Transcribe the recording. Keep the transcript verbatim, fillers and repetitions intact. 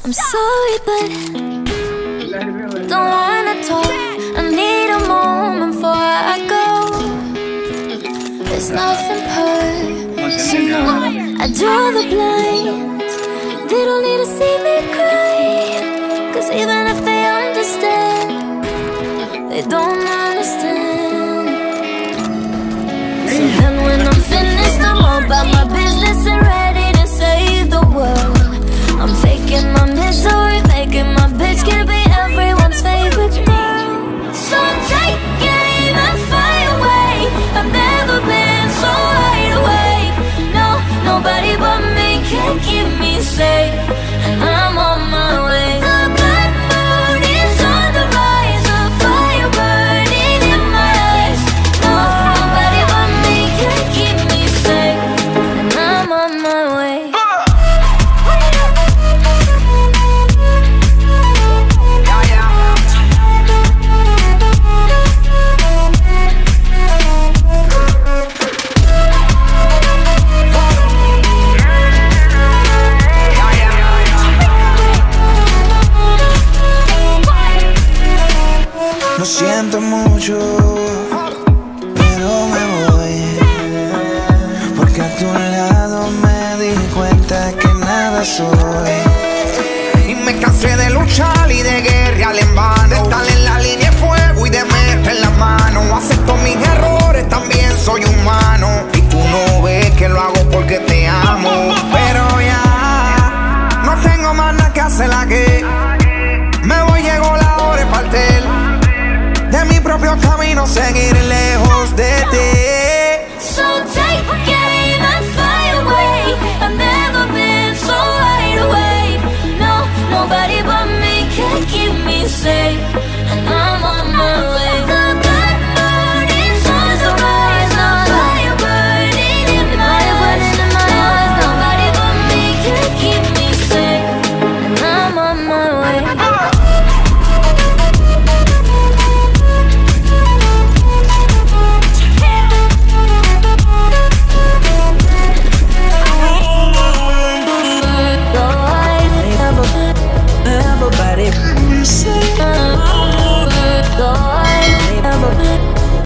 I'm sorry, but don't wanna talk. I need a moment before I go. It's nothing personal. I draw the blinds. They don't need to see me cry, 'cause even if they understand, they don't understand. So then when I'm finished, I'm all about my business and ready to save the world. I'm faking my misery, making my bitch can be everyone's favorite girl. So take aim and fly away. I've never been so wide awake. No, nobody but me can keep me safe, and I'm on my way. The blood moon is on the rise, a fire burning in my eyes. No, nobody but me can keep me safe, and I'm on my way. Lo siento mucho, pero me voy, porque a tu lado me di cuenta que nada soy. Y me cansé de luchar y de guerrear en vano, de estar en la línea de fuego y de meter la mano. Acepto mis errores, también soy humano, y tú no ves que lo hago porque te amo. Pero ya no tengo más nada que hacer aquí. Me voy, llegó la hora de partir de mi propio camino, seguir lejos de ti. So take aim and fly away. I've never been so wide awake. No, nobody but me can keep me safe.